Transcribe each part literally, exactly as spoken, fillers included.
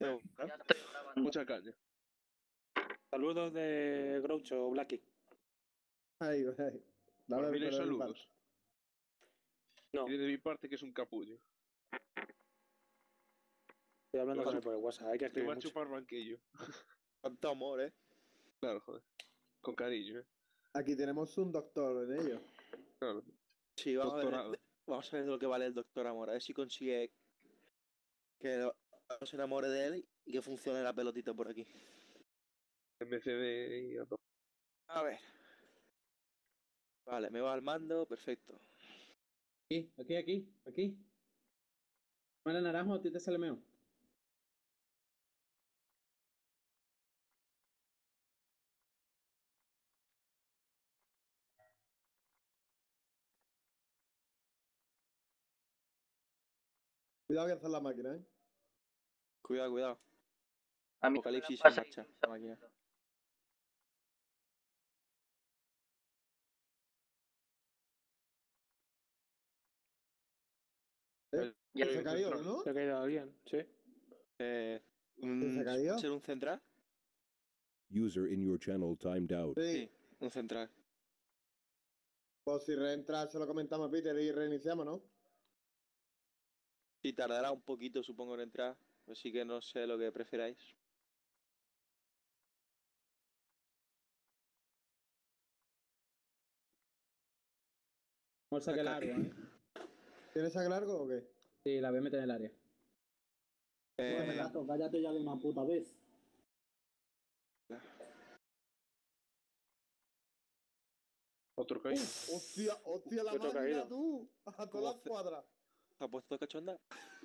Ya ¿Ah? estoy grabando. Mucha caña. Saludos de Groucho, Blacky. Ay, ay. Dale, Por mí no hay pero de mi saludos. parte. No, Y de mi parte que es un capullo. estoy hablando Te va con a él por el WhatsApp, hay que Te escribir va a mucho. chupar banquillo. Cuánto amor, ¿eh? Claro, joder. Con cariño, ¿eh? Aquí tenemos un doctor en ello. Claro. Sí, vamos a, ver, Doctorado. vamos a ver de lo que vale el doctor amor. A ver si consigue que se enamore de él y que funcione la pelotita por aquí. M C D y a todo. A ver. Vale, me va al mando, perfecto. Aquí, aquí, aquí, aquí. ¿Mala naranjo o a ti te sale meo? Cuidado que hacer la máquina, ¿eh? Cuidado, cuidado. A mí Apocalipsis en pasa marcha. esa Máquina. ¿Eh? Ya ¿Se ha Eh, caído, central. no? ¿Se ha caído alguien? Sí. Eh, ¿Se un, ha caído? ¿Ser un central? User in your channel timed out. Sí. Sí, un central. Pues si reentra, se lo comentamos a Peter y reiniciamos, ¿no? Sí, tardará un poquito, supongo, en entrar. Así que no sé lo que preferáis. Vamos a sacar largo, ¿eh? ¿Tienes saque largo o qué? Sí, la voy a meter en el área. Eh, Gato, cállate ya de una puta vez. Otro caído. ¡Hostia, hostia, la Otro máquina, caído. tú! A todas ¿Cómo las hace? cuadras. ¿Se ha puesto cachonda?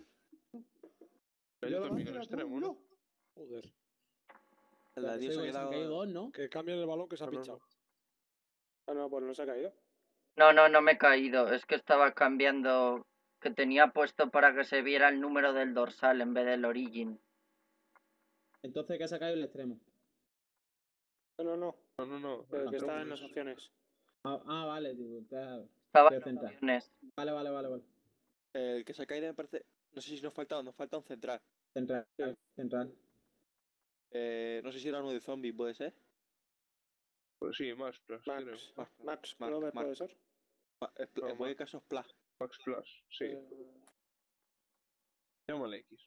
Cayó Mira la también en máquina, el tú, extremo, ¿no? mira. Joder. El Espérate, ladrillo se ha soy igual, se han caído quedado... dos, ¿no? Que cambien el balón que se ha No, no, pinchado. no. Ah, no, pues no se ha caído. No, no, no me he caído. Es que estaba cambiando. Que tenía puesto para que se viera el número del dorsal en vez del origin. Entonces, ¿qué se ha caído el extremo? No, no, no. No, no, no. Pero el que está extremo en no las es. opciones. Ah, ah, vale, tío. Está... Estaba Estoy en centrado. opciones. Vale, vale, vale, vale. El que se ha caído me parece... No sé si nos falta, nos falta un central. Central, Sí. central. Eh, no sé si era uno de zombie, ¿puede ser? Pues sí, más plus, creo. Max. Max, Max, Max, Clover Max. puede ser. No, Ma- En en cualquier Max. caso es Pla. Max Plus, sí. Eh, Llámale X.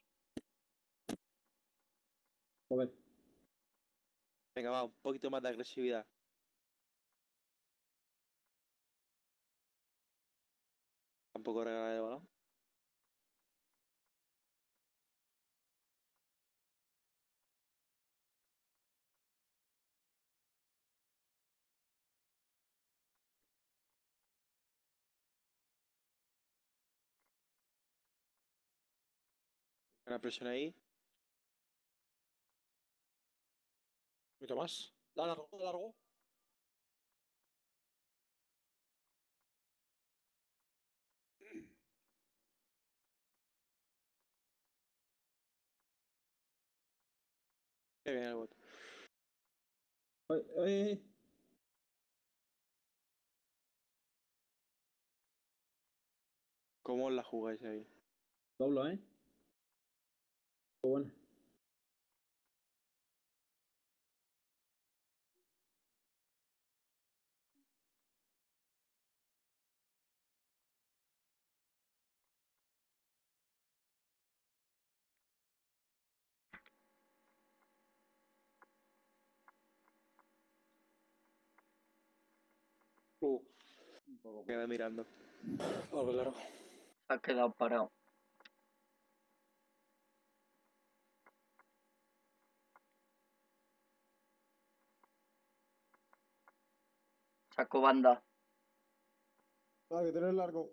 Joder. Venga, va, un poquito más de agresividad. Tampoco regalar el balón. Una presión ahí. Un poquito más. Da largo, da largo. Qué bien el bot. Oye, oye, ¿Cómo os la jugáis ahí? doblo, ¿eh? Qué bueno. Uh, Queda mirando. algo largo. Se ha quedado parado. Saco banda. Ah, que tienes largo.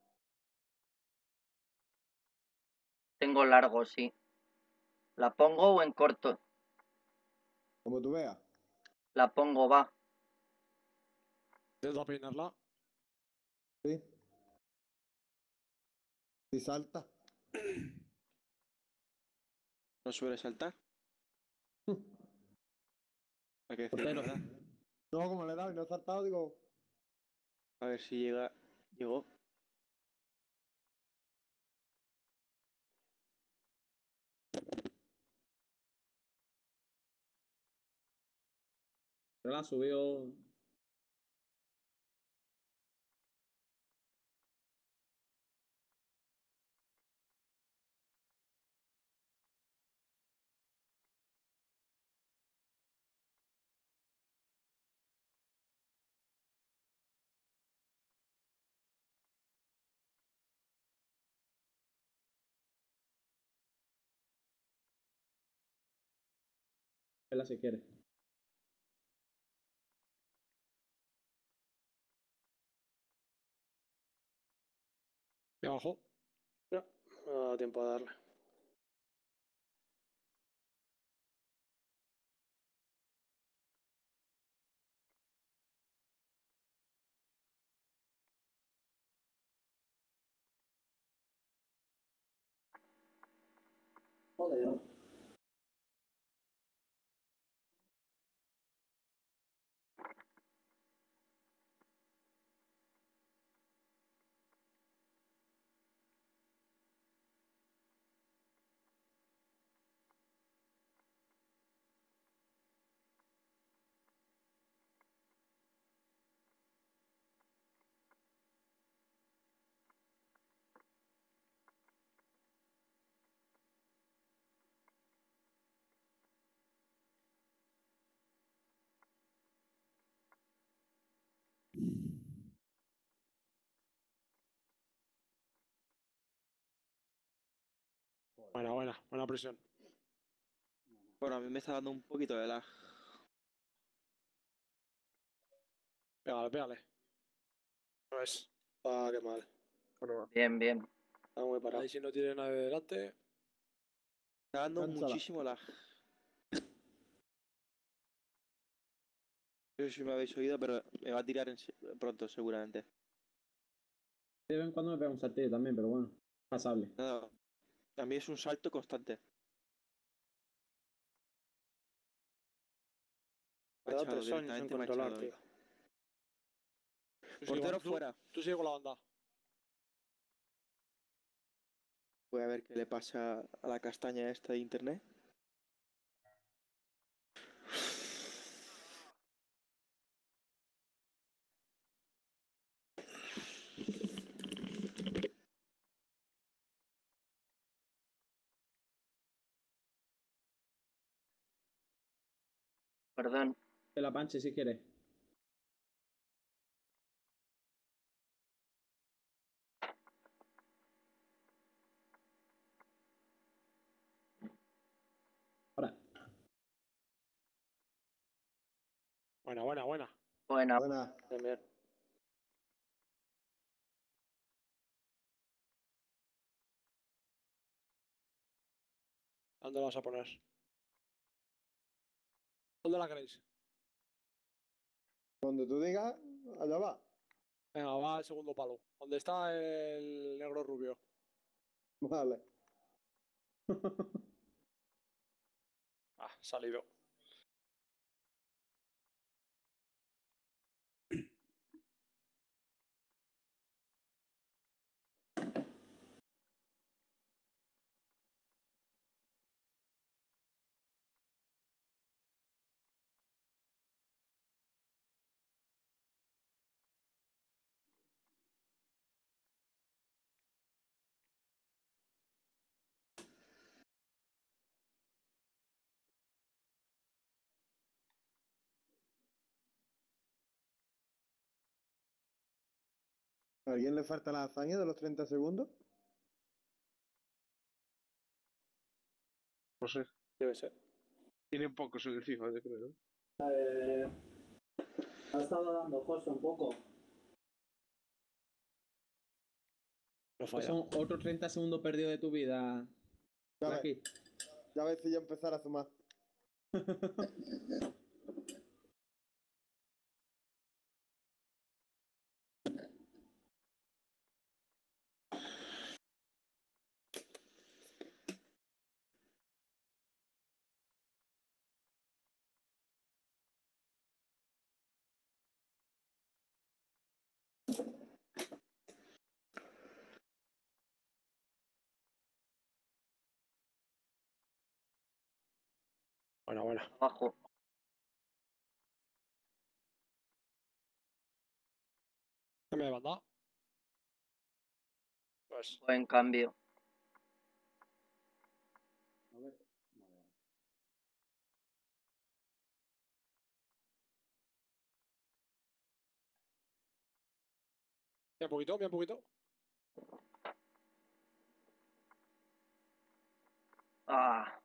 Tengo largo, sí. ¿La pongo o en corto? Como tú veas. La pongo, va. Intento peinarla. Sí. Y salta. ¿No suele saltar? Hay que decir la Portero. verdad. No, como le he dado y no he saltado, digo. A ver si llega. Llegó. Pero la subió. Vela si quieres. Me bajó. No, no me ha dado tiempo a darle. Joder. Buena, buena, buena presión. Bueno, a mí me está dando un poquito de lag. Pégale, pégale. No es. Ah, qué mal. Bueno, va. Bien, bien. Está muy parado. Ahí si no tiene nadie delante. Está dando Cánsala. muchísimo lag. No sé si me habéis oído, pero me va a tirar en se- pronto, seguramente. De vez en cuando me pega un saltillo también, pero bueno. Pasable. Nada, a mí es un salto constante. Me da Machado, tres años en directamente controlar, Machado. tío. Tú sigue Portero con- tú- fuera. Tú sigue con la banda. Voy a ver qué le pasa a la castaña esta de internet. Perdón. Te la panche si quieres. Ahora. Buena, buena, buena. Buena. Buena. Bien, bien. ¿Dónde la vas a poner? ¿Dónde la queréis? Donde tú digas, allá va. Venga, va al segundo palo. ¿Dónde está el negro rubio? Vale. Ah, salido. ¿A alguien le falta la hazaña de los treinta segundos? No sé. Debe ser. Tiene pocos en el FIFA, yo creo. ¿eh? Eh, ha estado dando José un poco. No Pues falla. son otros treinta segundos perdidos de tu vida. Ya ves, Aquí. ya ves si ya empezar a sumar. Buena, buena. Abajo. me he mandado. Pues. Buen cambio. A ver. Vale, vale. Mira un poquito, mira un poquito. Ah,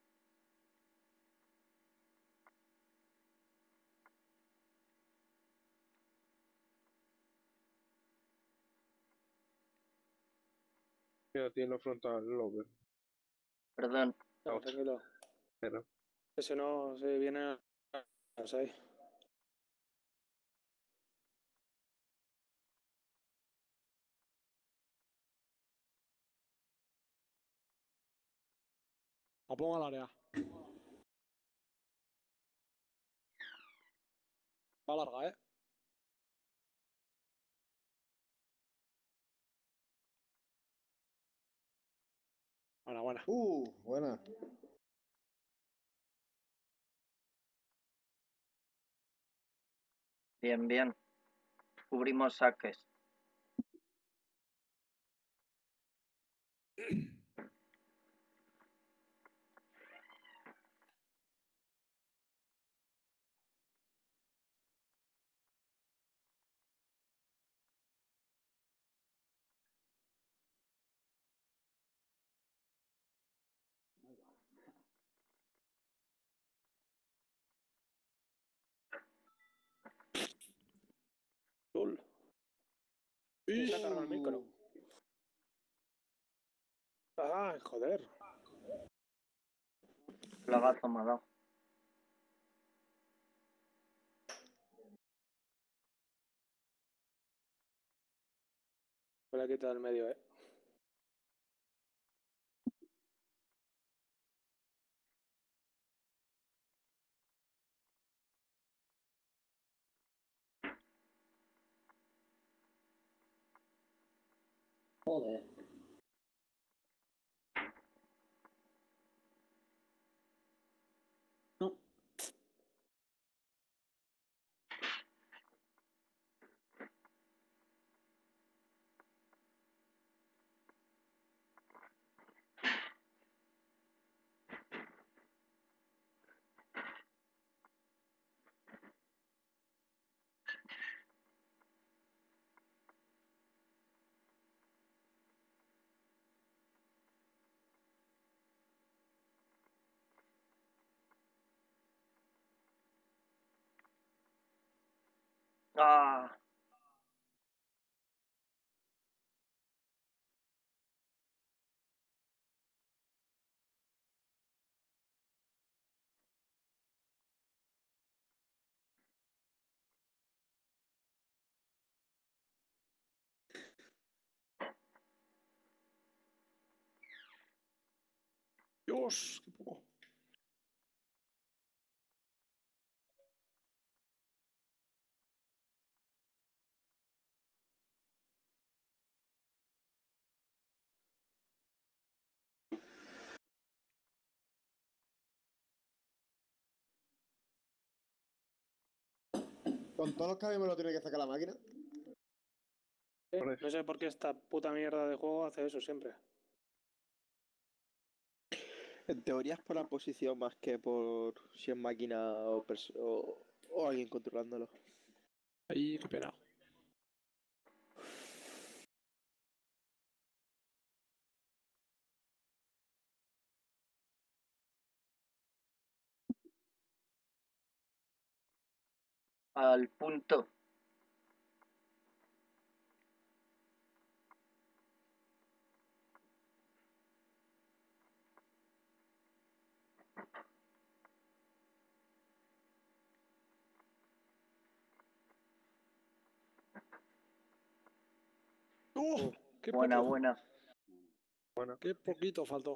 Mira, tiene la frontal, el over. perdón. No, Out. tranquilo. Pero, Ese no se viene a. ahí. Lo pongo al área. Va larga, eh. Buena, buena. Uh, buena. Bien, bien. Cubrimos saques. Ahí va. Cool. Y se ha cargado el micro. Ah, joder. Lagazo me ha dado. Me la he quitado del medio, eh. Joder. No. Ah, Dios, qué poco. Con todos los cambios me lo tiene que sacar la máquina. No sé por qué esta puta mierda de juego hace eso siempre. En teoría es por la posición más que por si es máquina o, pers- o, o alguien controlándolo. Ahí, qué pena. al punto. ¡Oh! ¡Qué Buena, poco! buena. ¡Qué poquito faltó!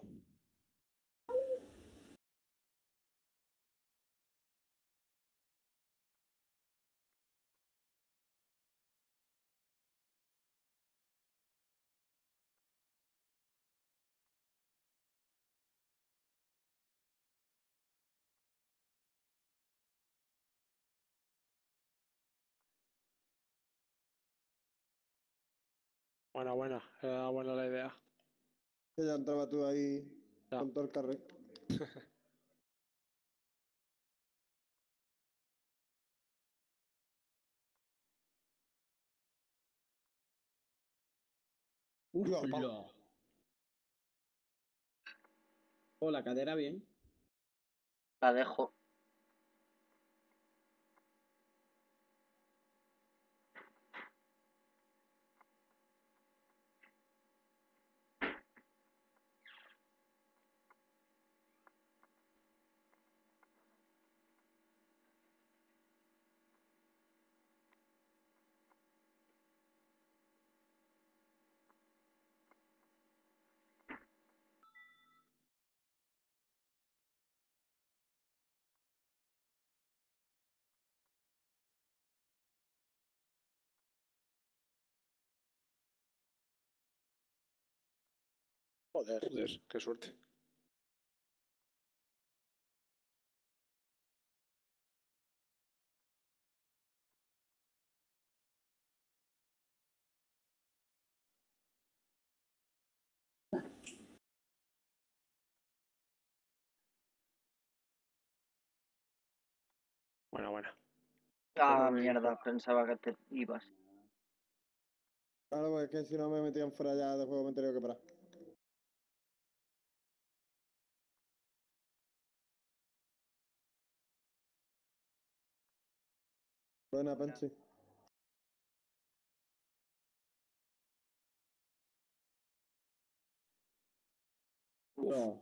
Buena, buena. Era buena la idea. Que ya entraba tú ahí Ya. con todo el carril. Uf, Hola. la. Oh, la cadera bien. La dejo. Joder, joder, qué suerte. Buena, buena. Ah, Bueno, mierda, pensaba que te ibas. Claro, pues es que si no me metían fuera ya de juego me he tenido que parar. Buena, Penchi. Oh,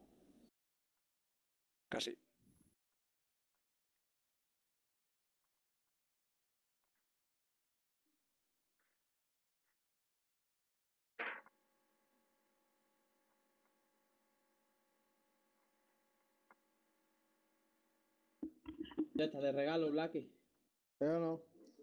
Casi. ya está de regalo, Blacky. ¿Eh o no?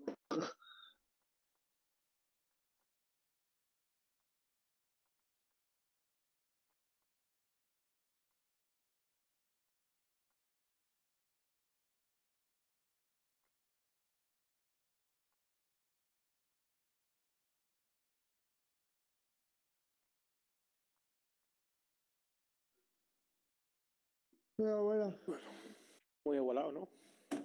Buena, buena. Muy igualado, ¿no?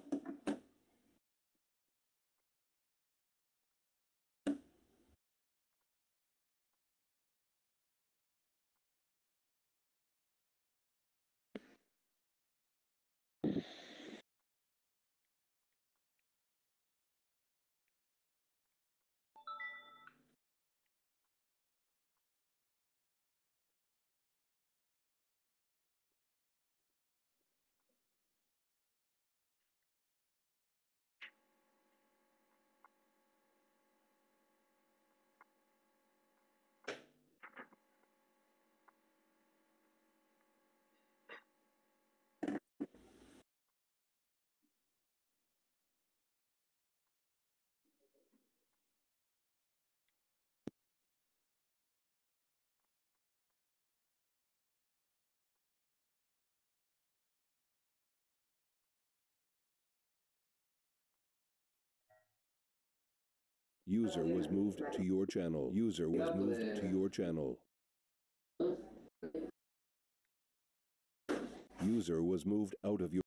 User was moved to your channel. User was moved to your channel. User was moved out of your